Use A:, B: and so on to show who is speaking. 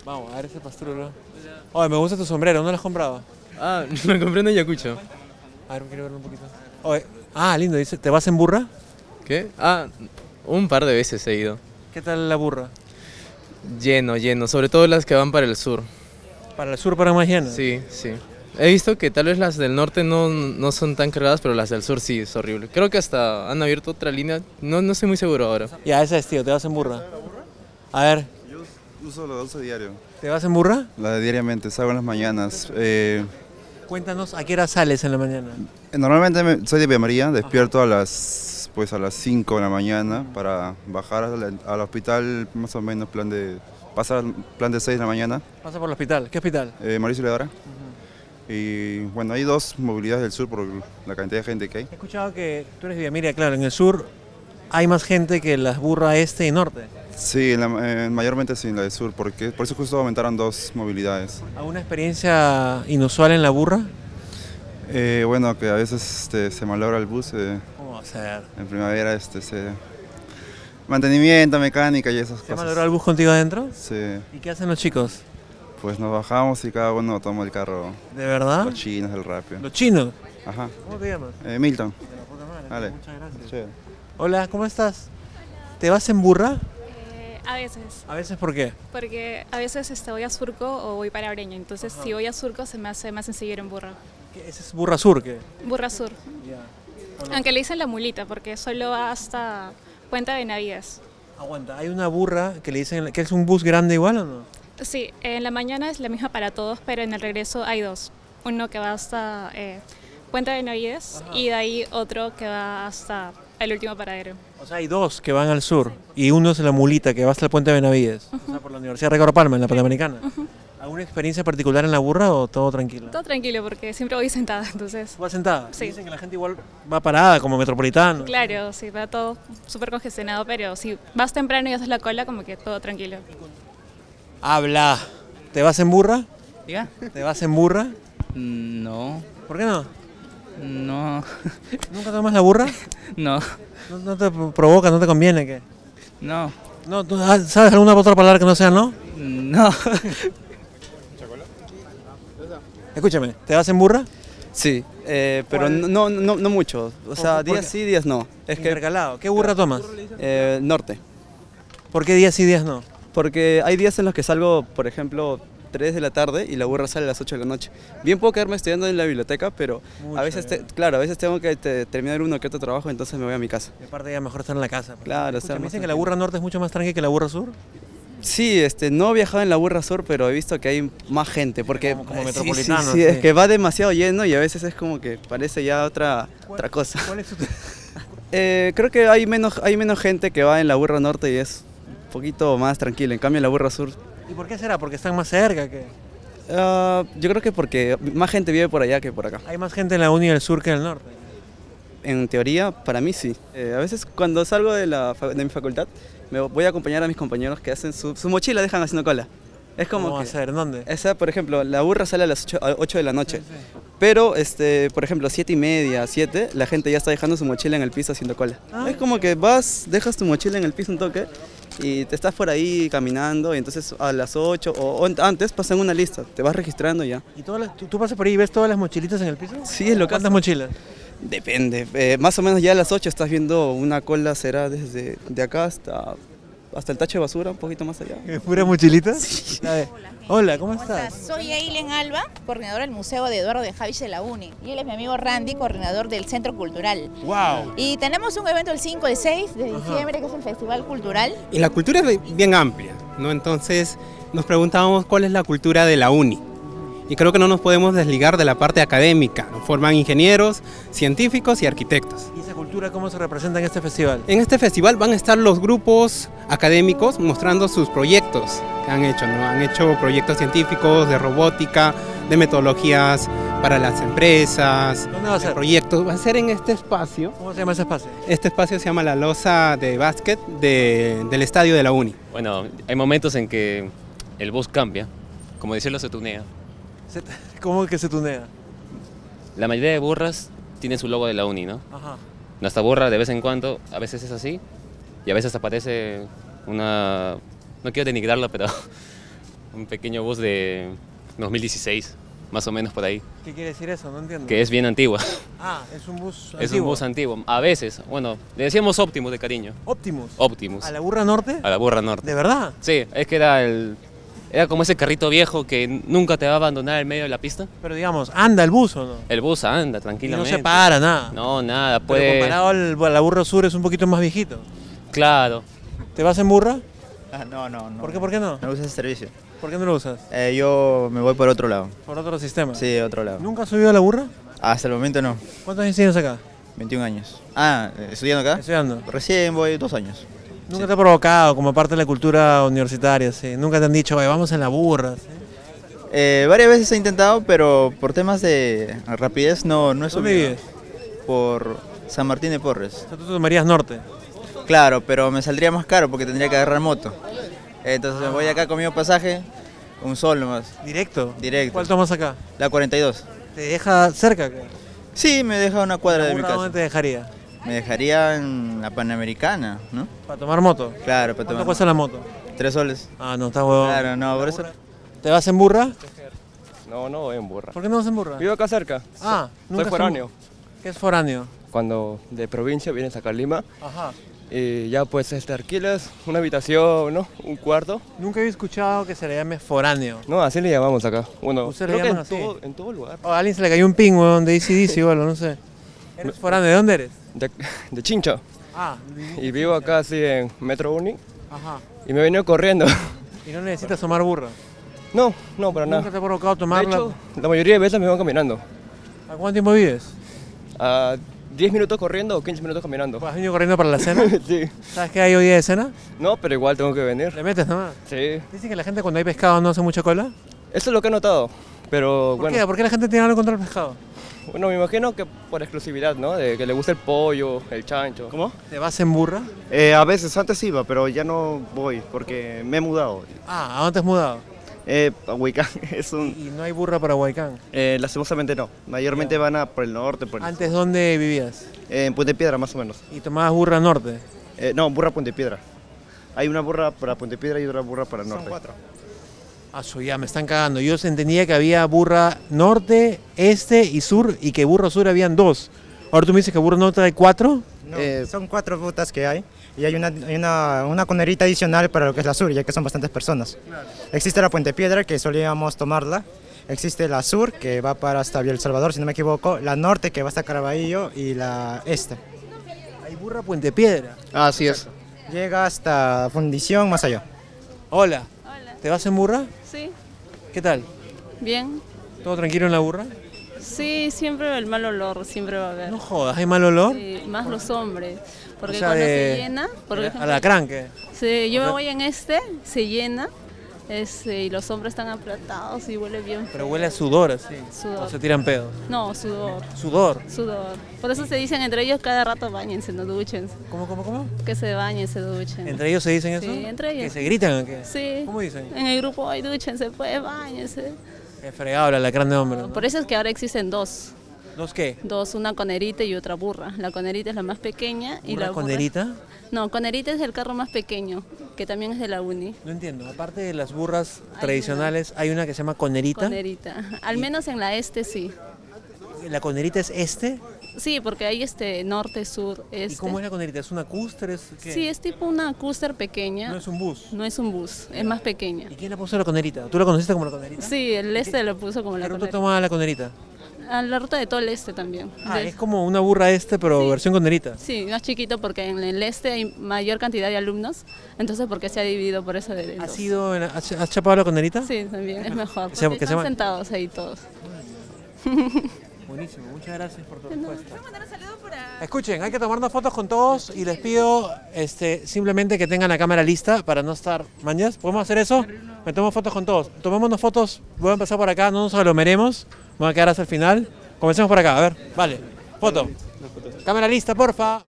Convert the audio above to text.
A: Vamos, a ver ese pastrulo. Oye, me gusta tu sombrero, ¿dónde lo has comprado?
B: Ah, lo compré en Ayacucho.
A: A ver, quiero verlo un poquito. Oye, lindo, dice, ¿te vas en burra?
B: ¿Qué? Ah, un par de veces he ido.
A: ¿Qué tal la burra?
B: Lleno, lleno, sobre todo las que van para el sur.
A: ¿Para el sur, para más lleno?
B: Sí, sí. He visto que tal vez las del norte no son tan cargadas, pero las del sur sí es horrible. Creo que hasta han abierto otra línea, no estoy muy seguro ahora.
A: Ya, ese es, tío, ¿te vas en burra? A ver,
C: Yo uso los uso diario,
A: ¿te vas en burra?
C: la de diariamente, salgo en las mañanas.
A: Cuéntanos, ¿a qué hora sales en la mañana?
C: Normalmente soy de Villa María, despierto a las 5 de la mañana para bajar al hospital, más o menos pasar plan de 6 de la mañana,
A: Pasa por el hospital. ¿Qué hospital?
C: Mauricio Ledara. Y bueno, hay dos movilidades del sur por la cantidad de gente que hay.
A: He escuchado que tú eres de Villamiria, claro, en el sur hay más gente que las burras este y norte.
C: Sí, mayormente sí, en la del sur, porque por eso justo aumentaron dos movilidades.
A: ¿Alguna experiencia inusual en la burra?
C: Bueno, que a veces se malogra el bus.
A: ¿Cómo va a ser?
C: En primavera mantenimiento, mecánica y esas
A: ¿Se
C: cosas.
A: malogró el bus contigo adentro?
C: Sí,
A: ¿Y qué hacen los chicos?
C: pues nos bajamos y cada uno toma el carro.
A: ¿De verdad?
C: Los chinos, el rápido.
A: ¿Los chinos?
C: Ajá.
A: ¿Cómo te llamas?
C: Milton.
A: De la puta madre.
C: Vale.
A: Muchas gracias.
C: Chévere.
A: Hola, ¿cómo estás? ¿Te vas en burra?
D: A veces,
A: A veces, ¿por qué?
D: porque a veces voy a Surco o voy para Breña, entonces si voy a Surco se me hace más sencillo ir en burra.
A: ¿Ese es burra sur? ¿Qué?
D: Burra Sur,
A: Ya.
D: aunque le dicen la mulita porque solo va hasta Puente de Benavides.
A: Aguanta, hay una burra que le dicen que es un bus grande igual o no?
D: Sí, en la mañana es la misma para todos, pero en el regreso hay dos. Uno que va hasta Puente de Benavides y de ahí otro que va hasta el último paradero.
A: O sea, hay dos que van al sur y uno es la mulita que va hasta el puente de Benavides, o sea, por la Universidad Ricardo Palma, en la Panamericana. ¿Alguna experiencia particular en la burra o todo tranquilo?
D: Todo tranquilo porque siempre voy sentada, entonces.
A: ¿Vas sentada?
D: Sí.
A: Dicen que la gente igual va parada como metropolitano.
D: Claro, sí, va todo súper congestionado, pero si vas temprano y haces la cola, como que todo tranquilo.
A: Habla. ¿Te vas en burra?
E: ¿Diga?
A: ¿Te vas en burra?
E: No,
A: ¿Por qué no?
E: no,
A: ¿Nunca tomas la burra?
E: no,
A: ¿No te provoca, no te conviene? ¿Qué?
E: no,
A: No, ¿sabes alguna otra palabra que no sea no?
E: no.
A: Escúchame, ¿te vas en burra?
F: Sí, pero
A: ¿Cuál?
F: no mucho. O sea,
A: ¿Por
F: días
A: qué?
F: sí, días no. Es que
A: Intercalado. ¿Qué burra tomas?
F: norte.
A: ¿Por qué días sí, días no?
F: Porque hay días en los que salgo, por ejemplo, 3 de la tarde y la burra sale a las 8 de la noche. Bien puedo quedarme estudiando en la biblioteca, pero
A: Mucho,
F: a veces,
A: ya.
F: claro, a veces tengo que terminar uno que otro trabajo, entonces me voy a mi casa.
A: Y aparte ya mejor estar en la casa.
F: Claro,
A: Escucha,
F: estar
A: me
F: más
A: dicen que la
F: tranquilo.
A: burra norte es mucho más tranqui que la burra sur.
F: Sí, no he viajado en la burra sur, pero he visto que hay más gente, porque
A: Como
F: sí,
A: metropolitano,
F: sí,
A: sí.
F: es que va demasiado lleno y a veces es como que parece ya otra cosa.
A: ¿Cuál es tu...?
F: Creo que hay menos gente que va en la burra norte y es un poquito más tranquilo. En cambio, en la burra sur,
A: ¿Y por qué será? ¿Porque están más cerca? ¿Que
F: yo creo que porque más gente vive por allá que por acá.
A: hay más gente en la uni del sur que en el norte?
F: En teoría, para mí sí. A veces cuando salgo de mi facultad, me voy a acompañar a mis compañeros que hacen su mochila, dejan haciendo cola. Es como
A: ¿Cómo va a
F: que...
A: ser? ¿En dónde?
F: Esa, por ejemplo, la burra sale a las 8 de la noche. Pero, por ejemplo, 7:30, 7, la gente ya está dejando su mochila en el piso haciendo cola. Es como que vas, dejas tu mochila en el piso un toque y te estás por ahí caminando y entonces a las 8 o antes pasan una lista, te vas registrando y ya.
A: ¿Y tú pasas por ahí y ves todas las mochilitas en el piso?
F: Sí, es lo que
A: ¿Cuántas mochilas?
F: depende. Más o menos ya a las 8 estás viendo una cola, será desde de acá hasta el tacho de basura, un poquito más allá.
A: ¿Es pura mochilita? Sí. Hola, ¿cómo estás?
G: Soy Eileen Alba, coordinadora del Museo de Eduardo de Javich de la UNI. Y él es mi amigo Randy, coordinador del Centro Cultural.
A: ¡Wow!
G: Y tenemos un evento el 5 y 6 de diciembre, que es el Festival Cultural.
H: Y la cultura es bien amplia, ¿no? Entonces nos preguntábamos cuál es la cultura de la UNI. Y creo que no nos podemos desligar de la parte académica. Nos forman ingenieros, científicos y arquitectos.
A: ¿Y esa cultura cómo se representa en este festival?
H: En este festival van a estar los grupos académicos mostrando sus proyectos que han hecho, ¿no? Han hecho proyectos científicos, de robótica, de metodologías para las empresas.
A: ¿Dónde va a ser?
H: Proyectos. Va a ser en este espacio.
A: ¿Cómo se llama ese espacio?
H: Este espacio se llama la losa de básquet del estadio de la UNI.
I: Bueno, hay momentos en que el bus cambia, como decirlo, se tunea.
A: ¿Cómo que se tunea?
I: La mayoría de burras tienen su logo de la uni, ¿no?
A: Ajá.
I: Nuestra burra de vez en cuando, a veces es así, y a veces aparece una... No quiero denigrarla, pero un pequeño bus de 2016, más o menos por ahí,
A: ¿Qué quiere decir eso? No entiendo.
I: que es bien antigua.
A: Ah, es un bus antiguo.
I: Es un bus antiguo. A veces, bueno, le decíamos Optimus de cariño.
A: Optimus.
I: Optimus.
A: ¿A la Burra Norte?
I: A la Burra Norte.
A: ¿De verdad?
I: Sí, es que era como ese carrito viejo que nunca te va a abandonar en medio de la pista.
A: Pero digamos, ¿anda el bus o no?
I: El bus anda
A: Y no
I: tranquilamente.
A: se para, nada.
I: No, nada,
A: Pero
I: puede...
A: comparado a la Burra Sur es un poquito más viejito.
I: Claro.
A: ¿Te vas en burra?
J: No.
A: ¿Por qué no?
J: No uso ese servicio.
A: ¿Por qué no lo usas?
J: Yo me voy por otro lado.
A: ¿Por otro sistema?
J: Sí, otro lado.
A: ¿Nunca has subido a la burra?
J: Hasta el momento no.
A: ¿Cuántos años tienes acá?
J: 21 años. ¿Estudiando acá?
A: Estudiando.
J: Recién voy 2 años.
A: ¿Nunca te ha provocado como parte de la cultura universitaria? Sí. ¿Nunca te han dicho, oye, vamos en la burra? ¿sí?
J: Varias veces he intentado, pero por temas de rapidez no he subido.
A: ¿Dónde vives?
J: Por San Martín de Porres.
A: O sea, tú tomarías norte.
J: Claro, pero me saldría más caro porque tendría que agarrar moto. Entonces me voy acá con mi pasaje, un sol nomás.
A: ¿Directo?
J: Directo.
A: ¿Cuál tomas acá?
J: La 42.
A: ¿Te deja cerca acá?
J: Sí, me deja una cuadra de mi
A: ¿Burra
J: casa.
A: dónde te dejaría?
J: Me dejaría en la Panamericana, ¿no?
A: ¿Para tomar moto?
J: Claro, para
A: ¿Cuánto
J: tomar.
A: cuesta la moto?
J: 3 soles.
A: Ah, no, está huevón.
J: Claro, no, por eso.
A: ¿Te vas en burra?
K: No, no voy en burra.
A: ¿Por qué no vas en burra?
K: Vivo acá cerca.
A: Ah, nunca
K: soy foráneo.
A: ¿Qué es foráneo?
K: Cuando de provincia vienes acá a Lima
A: Ajá.
K: y ya pues alquilas una habitación, ¿no? Un cuarto.
A: Nunca había escuchado que se le llame foráneo.
K: No, así le llamamos acá. Bueno,
A: ¿Ustedes
K: creo
A: le
K: que
A: llaman así?
K: en todo lugar.
A: O a alguien se le cayó un ping, weón, de AC/DC igual, no sé. ¿Eres foráneo? ¿De dónde eres?
K: De Chincha.
A: Ah,
K: Y vivo acá así en Metro Uni
A: ajá.
K: y me he venido corriendo.
A: ¿Y no necesitas tomar burra?
K: No, no, para
A: ¿Nunca
K: nada.
A: te ha provocado
K: De
A: tomarla?
K: hecho, la mayoría de veces me van caminando.
A: ¿A cuánto tiempo vives?
K: A 10 minutos corriendo o 15 minutos caminando.
A: ¿Has venido corriendo para la cena?
K: Sí.
A: ¿Sabes qué hay hoy día de cena?
K: No, pero igual tengo que venir.
A: ¿Le metes nomás?
K: Sí.
A: Dicen que la gente cuando hay pescado no hace mucha cola.
K: Eso es lo que he notado. Pero
A: ¿Por
K: bueno.
A: qué? ¿Por qué la gente tiene algo contra el pescado?
K: Bueno, me imagino que por exclusividad, ¿no? De que le gusta el pollo, el chancho.
L: ¿Cómo?
A: ¿Te vas en burra?
L: A veces, antes iba, pero ya no voy porque me he mudado.
A: Ah, ¿a dónde te has mudado?
L: A Huaycán es un...
A: ¿Y no hay burra para Huaycán?
L: Lastimosamente no. Mayormente van a por el norte, por el
A: ¿Antes dónde vivías?
L: en Puente Piedra más o menos.
A: ¿Y tomabas burra norte?
L: No, burra Puente Piedra. Hay una burra para Puente Piedra y otra burra para el norte.
J: Son 4.
A: Ah, ya me están cagando. Yo entendía que había burra norte, este y sur, y que burro sur habían 2. Ahora tú me dices que burro norte hay 4.
M: No, son 4 rutas que hay y hay una conerita adicional para lo que es la sur, ya que son bastantes personas. Existe la Puente Piedra, que solíamos tomarla. Existe la sur, que va para hasta El Salvador, si no me equivoco. La norte, que va hasta Caraballo, y la este.
A: Hay burra Puente Piedra.
L: Ah, así es.
M: Llega hasta Fundición, más allá.
A: Hola.
N: Hola.
A: ¿Te vas en burra?
N: Sí,
A: ¿Qué tal?
N: bien.
A: ¿Todo tranquilo en la burra?
N: Sí, siempre el mal olor, siempre va a haber.
A: No jodas, ¿hay mal olor?
N: Sí, más los hombres. Porque
A: O sea,
N: cuando
A: de-
N: se llena, por ejemplo,
A: ¿Alacrán qué?
N: sí, yo
A: o
N: me
A: sea-
N: voy en se llena, y los hombres están apretados y huele bien.
A: Pero
N: feo.
A: huele a sudor así.
N: Sudor.
A: O se tiran pedos.
N: No, sudor.
A: Sudor.
N: Sudor. Por eso se dicen entre ellos cada rato bañense, no duchen.
A: ¿Cómo?
N: Que se bañen, se duchen.
A: ¿Entre ellos se dicen eso?
N: Sí, entre ellos.
A: ¿Que se gritan o qué?
N: Sí.
A: ¿Cómo dicen?
N: En el grupo, ay, dúchense, pues, bañense.
A: Es fregado el alacrán de hombre. ¿no?
N: Por eso es que ahora existen 2.
A: ¿Dos qué?
N: 2, una conerita y otra burra. La conerita es la más pequeña y
A: ¿Burra
N: la burra...
A: conerita?
N: No, conerita es el carro más pequeño, que también es de la uni.
A: No entiendo. Aparte de las burras tradicionales, hay una que se llama conerita.
N: Conerita. Al menos en la este sí.
A: ¿La conerita es este?
N: Sí, porque hay norte, sur, este.
A: ¿Y cómo es la conerita? ¿Es una cúster? ¿Es qué?
N: Sí, es tipo una cúster pequeña.
A: No es un bus.
N: No es un bus, es más pequeña.
A: ¿Y quién la puso la conerita? ¿Tú la conociste como la conerita?
N: Sí, el este lo puso como la
A: ¿Qué ruta
N: conerita.
A: toma la conerita?
N: A la ruta de todo el este también.
A: Ah, es como una burra pero
N: Sí.
A: versión conerita.
N: Sí, más chiquito porque en el este hay mayor cantidad de alumnos, entonces porque se ha dividido por eso de
A: ¿Has,
N: dos.
A: ¿Has chapado la conerita?
N: Sí, también, es mejor.
A: Que se-
N: Porque
A: que se
N: están
A: llama-
N: sentados ahí todos.
A: Buenísimo, muchas gracias por tu respuesta. Escuchen, hay que tomarnos fotos con todos y les pido simplemente que tengan la cámara lista para no estar mañas. ¿Podemos hacer eso? Me tomo fotos con todos. Tomémonos fotos, voy a empezar por acá, no nos aglomeremos. Me voy a quedar hasta el final. Comencemos por acá, a ver, vale. Foto. Cámara lista, porfa.